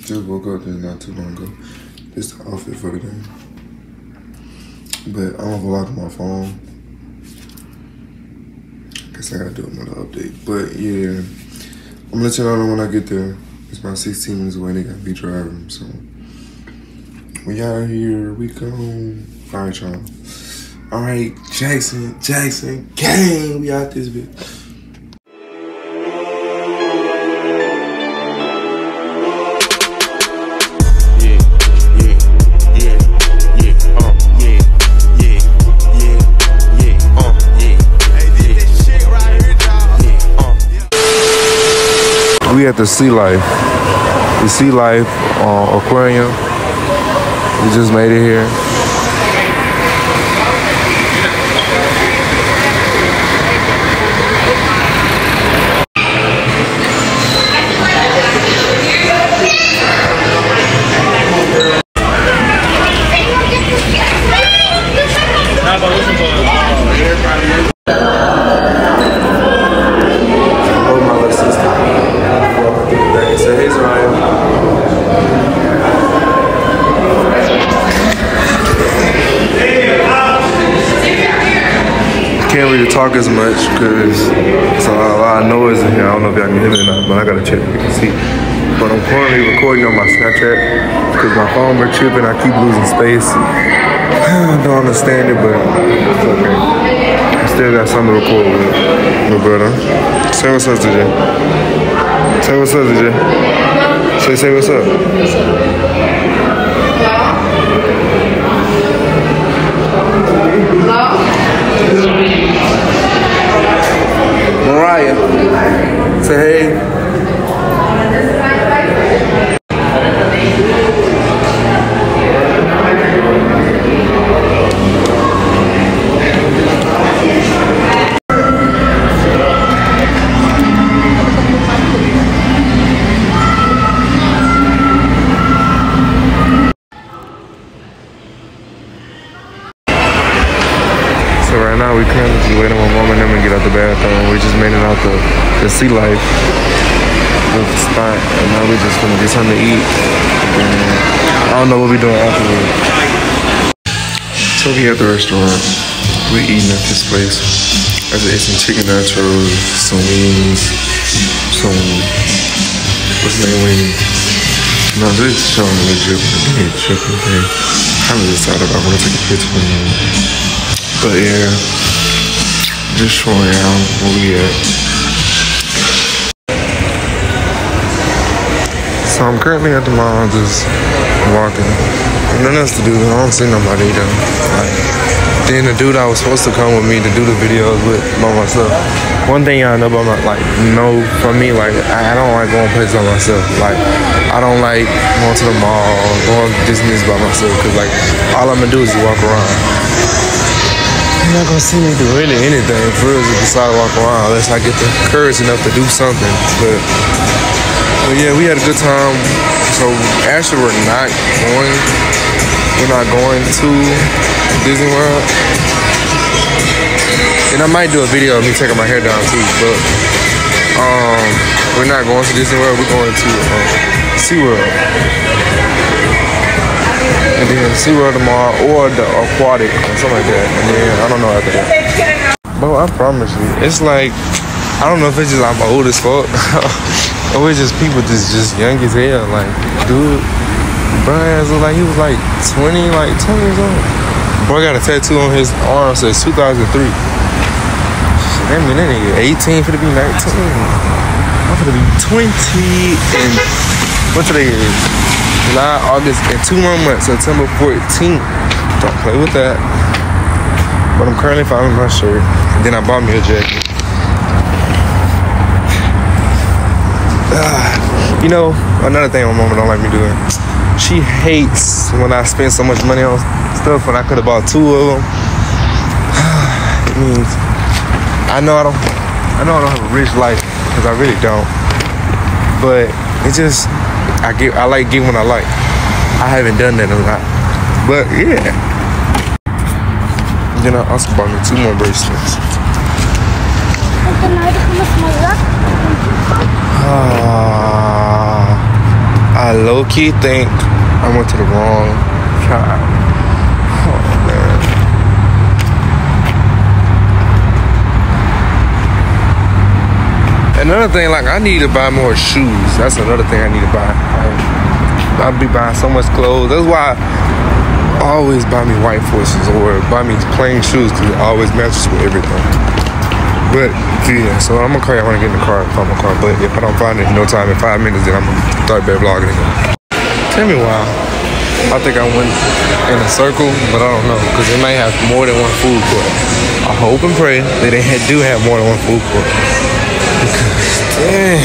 Just woke up just not too long ago. This the outfit for the day. But I don't vlog on my phone. Guess I gotta do another update. But yeah, I'm gonna let you know when I get there. It's about 16 minutes away. They got me driving, so we out here. We go. All right, y'all. All right, Jackson, gang. We out this bitch. We at the Sea Life. The Sea Life aquarium. We just made it here. Can't really talk as much because it's a lot of noise in here. I don't know if y'all can hear me or not, but I gotta check if you can see. But I'm currently recording on my Snapchat because my phone been tripping. I keep losing space. I don't understand it, but it's okay. I still got something to record with, my brother. Say what's up, DJ. Say what's up, DJ. Say what's up. Mariah, say hey. So right now we currently just waiting on Mom and them to get out the bathroom. We just made it out the Sea Life with the spot, and now we just gonna get something to eat. And I don't know what we doing afterwards. So we at the restaurant. We eating at this place. I just ate some chicken nachos, some wings, some what's the name wings? No, this is showing me legit. I'm just excited. I want to take a picture for you. But yeah, just showing y'all where we at. So I'm currently at the mall, just walking. Nothing else to do. I don't see nobody though. Then the dude I was supposed to come with me to do the videos with by myself. One thing y'all know about my for me, I don't like going places by myself. I don't like going to the mall, going to Disney's by myself, cause all I'm gonna do is walk around. You're not gonna see me do really anything for real, just decide to walk around unless I get the courage enough to do something. But yeah, we had a good time. So actually we're not going to Disney World. And I might do a video of me taking my hair down too, but we're not going to Disney World, we're going to SeaWorld. And then SeaWorld tomorrow, or the Aquatic, or something like that. And then, I don't know after that. Bro, I promise you, it's I don't know if it's just I'm old as fuck, or it's just people just young as hell. Dude, bro, look like he was 20 years old. Boy got a tattoo on his arm that says 2003. That mean that nigga 18 finna be 19. I'm finna be 20 and what today is? July, August, and 2 more months, September 14th. Don't play with that. But I'm currently finding my shirt. And then I bought me a jacket. You know, another thing my mama don't like me doing. She hates when I spend so much money on stuff when I could have bought 2 of them. It means I know I don't have a rich life, because I really don't. But it's just I like getting what I like. I haven't done that a lot. But yeah. Then I also bought me 2 more bracelets. I low low-key think I went to the wrong tribe. Oh, man. Another thing, like, I need to buy more shoes. That's another thing I need to buy. I'll be buying so much clothes. That's why I always buy me white forces or buy me plain shoes because it always matches with everything. But yeah, so I'm gonna call you when I get in the car and find my car. But if I don't find it in no time, in 5 minutes, then I'm gonna start back vlogging again. Tell me why. I think I went in a circle, but I don't know because they might have more than one food court. I hope and pray that they do have more than one food court. Because dang.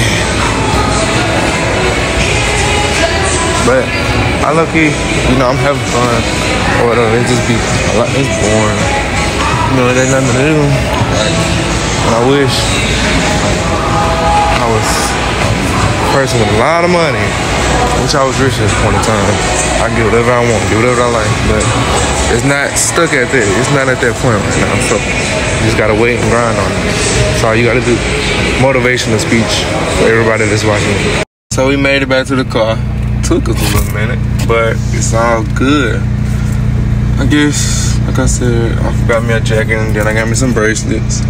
But I low-key, you know, I'm having fun. Or whatever, it just be a lot, it's boring. You know, there's nothing to do. Like, and I wish I was a person with a lot of money. I wish I was rich at this point in time. I can get whatever I want, get whatever I like. But it's not stuck at that. It's not at that point right now. So you just gotta wait and grind on it. That's all you gotta do. Motivational speech for everybody that's watching. So we made it back to the car. Took us a little minute, but it's all good. I guess, like I said, I got me a jacket and then I got me some bracelets.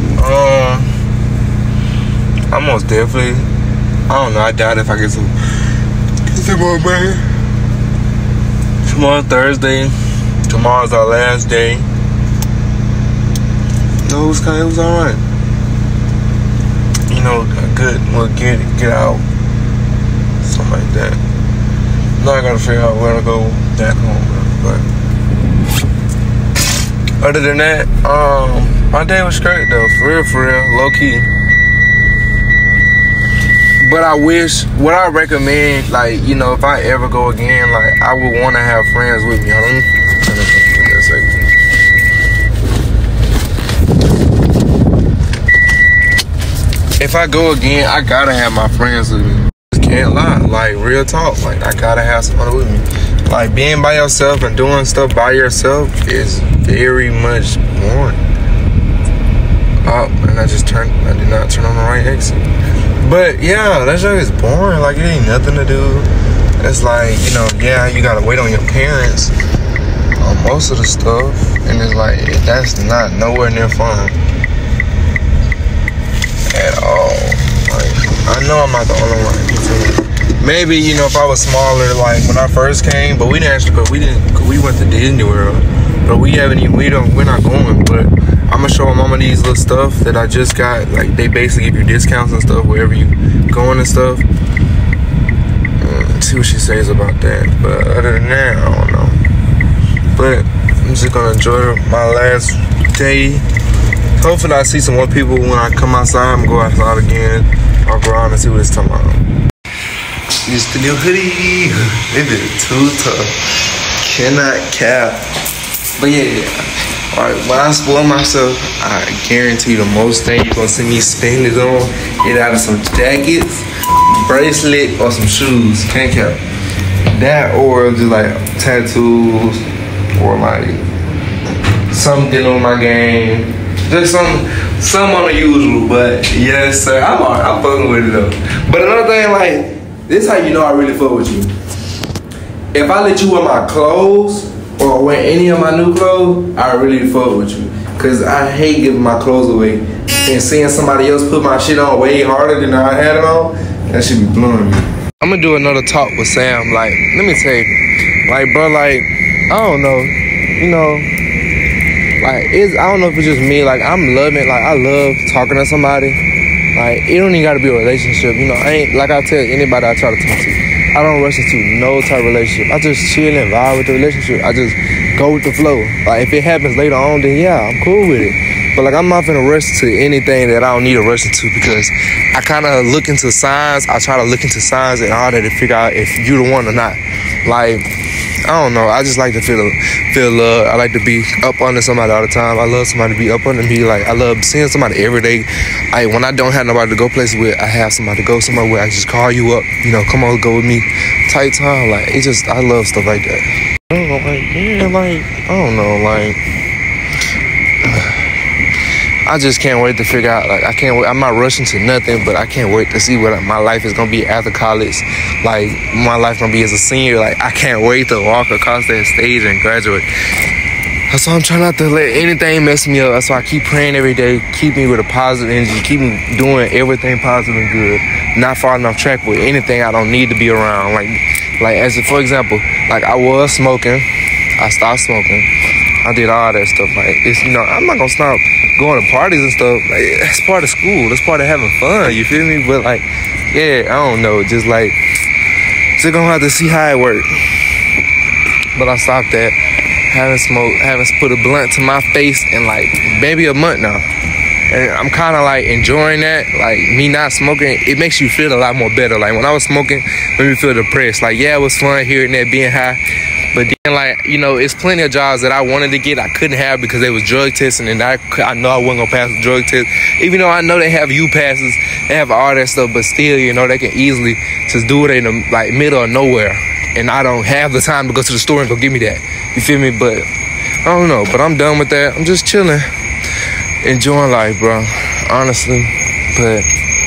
I most definitely, I don't know, I doubt if I get some more money. Tomorrow's Thursday. Tomorrow's our last day. No, it was alright. You know, good, we'll get out. Something like that. Now I gotta figure out where to go back home, but other than that, my day was great though, for real, low key. But I wish, what I recommend, like, you know, if I ever go again, like, I would want to have friends with me. If I go again, I gotta have my friends with me. Can't lie, like real talk, like I gotta have somebody with me. Like being by yourself and doing stuff by yourself is very much boring. And I did not turn on the right exit. But yeah, that shit is boring. Like it ain't nothing to do. It's like, you know, yeah, you gotta wait on your parents on most of the stuff, and it's like that's not nowhere near fun at all. Like I know I'm not the only one. Maybe, you know, if I was smaller, like when I first came, but we went to Disney World, but we're not going. But I'm gonna show my mama these little stuff that I just got. Like they basically give you discounts and stuff wherever you going and stuff. See what she says about that. But other than that, I don't know. But I'm just gonna enjoy my last day. Hopefully I see some more people when I come outside. I'm gonna go outside again. Walk around and see what it's talking about. It's the new hoodie. It is too tough. Cannot cap. But yeah. Alright, when I spoil myself, I guarantee the most thing you're gonna see me spend it on is either some jackets, bracelet, or some shoes. Can't cap. That or just like tattoos or like something on my game. Just some unusual, but yes sir, I'm fucking with it though. But another thing, like, this is how you know I really fuck with you. If I let you wear my clothes or wear any of my new clothes, I really fuck with you. Cause I hate giving my clothes away and seeing somebody else put my shit on way harder than I had it on. That should be blowing me. I'm gonna do another talk with Sam. Like, let me tell you, like, bro, like, I don't know, you know. Like, I don't know if it's just me. Like, I'm loving, like, I love talking to somebody. Like, it don't even gotta be a relationship. You know, I ain't, like I tell anybody I try to talk to, I don't rush into no type of relationship. I just chill and vibe with the relationship. I just go with the flow. Like, if it happens later on, then yeah, I'm cool with it. But, like, I'm not finna rush to anything that I don't need to rush into because I kind of look into signs. I try to look into signs and all that to figure out if you the one or not. Like, I don't know. I just like to feel love. I like to be up under somebody all the time. I love somebody to be up under me. Like, I love seeing somebody every day. Like, when I don't have nobody to go places with, I have somebody to go somewhere where I just call you up. You know, come on, go with me. Tight time. Like, it just, I love stuff like that. I don't know, like, yeah, like, I don't know, like, I just can't wait to figure out, like, I can't wait. I'm not rushing to nothing, but I can't wait to see what my life is going to be after college. Like, my life going to be as a senior. Like, I can't wait to walk across that stage and graduate. That's why I'm trying not to let anything mess me up. That's why I keep praying every day, keep me with a positive energy, keep me doing everything positive and good, not falling off track with anything I don't need to be around. Like as for example, like I was smoking, I stopped smoking, I did all that stuff. Like it's, you know, I'm not gonna stop going to parties and stuff. Like that's part of school, that's part of having fun. You feel me? But like, yeah, I don't know, just gonna have to see how it works. But I stopped that. Haven't smoked, haven't put a blunt to my face in like maybe a month now. And I'm kind of like enjoying that. Like me not smoking, it makes you feel a lot more better. Like when I was smoking, it made me feel depressed. Like yeah, it was fun here and there being high. But then like, you know, it's plenty of jobs that I wanted to get, I couldn't have because they was drug testing and I know I wasn't gonna pass the drug test. Even though I know they have U passes, they have all that stuff, but still, you know, they can easily just do it in the like middle of nowhere. And I don't have the time to go to the store and go get me that. You feel me? But I don't know. But I'm done with that. I'm just chilling, enjoying life, bro. Honestly. But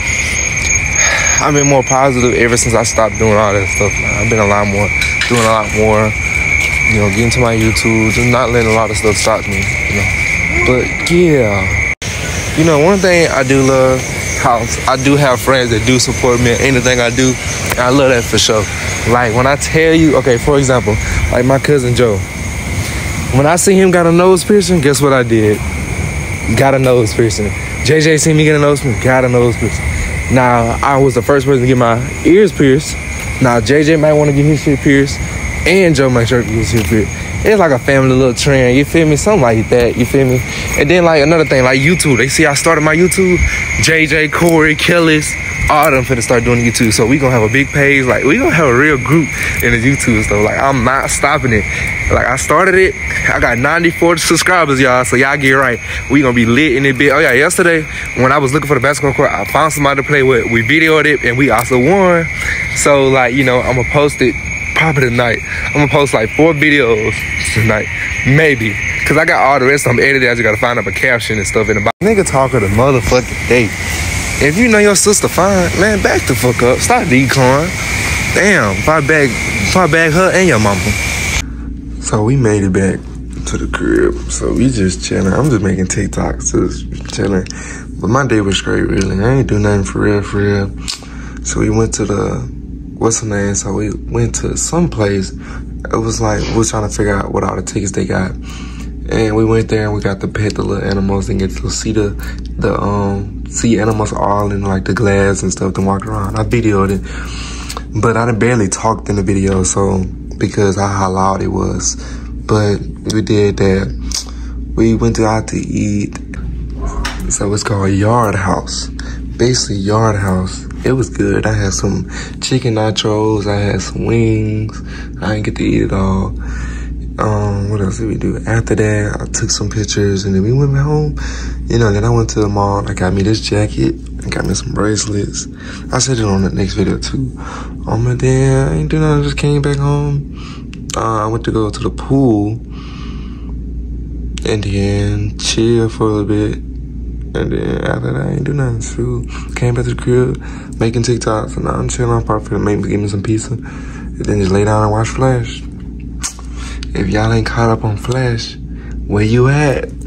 I've been more positive ever since I stopped doing all that stuff. I've been doing a lot more. You know, getting to my YouTube, just not letting a lot of stuff stop me. You know. But yeah, you know, one thing I do love, I do have friends that do support me in anything I do. And I love that for sure. Like when I tell you, okay, for example, like my cousin Joe, when I see him got a nose piercing, guess what I did? Got a nose piercing. JJ seen me get a nose piercing, got a nose piercing. Now, I was the first person to get my ears pierced. Now, JJ might want to get his shit pierced, and Joe might try to get his shit pierced. It's like a family little trend, you feel me? Something like that, you feel me? And then like another thing, like YouTube. They see I started my YouTube. JJ, Corey, Kellis, all of them finna start doing YouTube. So we gonna have a big page. Like we gonna have a real group in the YouTube stuff. Like I'm not stopping it. Like I started it. I got 94 subscribers, y'all. So y'all get right. We gonna be lit in it bit. Oh yeah, yesterday when I was looking for the basketball court, I found somebody to play with. We videoed it and we also won. So like, you know, I'm gonna post it probably tonight. I'm gonna post like 4 videos tonight, maybe. Cause I got all the rest of them edited. I just gotta find up a caption and stuff in the bottom. Nigga talk of the motherfucking day. If you know your sister fine, man, back the fuck up. Stop decoying. Damn, if I bag her and your mama. So we made it back to the crib. So we just chilling. I'm just making TikToks, just chilling. But my day was great, really. I ain't do nothing for real. So we went to what's the name? So we went to some place. It was like, we was trying to figure out what all the tickets they got. And we went there and we got to pet the little animals and get to see see animals all in like the glass and stuff to walk around. I videoed it, but I barely talked in the video, so because of how loud it was. But we did that. We went out to eat. So it's called Yard House. Basically Yard House. It was good. I had some chicken nachos. I had some wings. I didn't get to eat it all. What else did we do? After that, I took some pictures and then we went home. You know, then I went to the mall. I got me this jacket. I got me some bracelets. I said it on the next video too. And then I ain't do nothing. I just came back home. I went to go to the pool and then chill for a little bit. And then after that, I ain't do nothing. So came back to the crib, making TikToks. And now I'm chilling. I'm probably gonna maybe give me some pizza. And then just lay down and watch Flash. If y'all ain't caught up on Flash, where you at?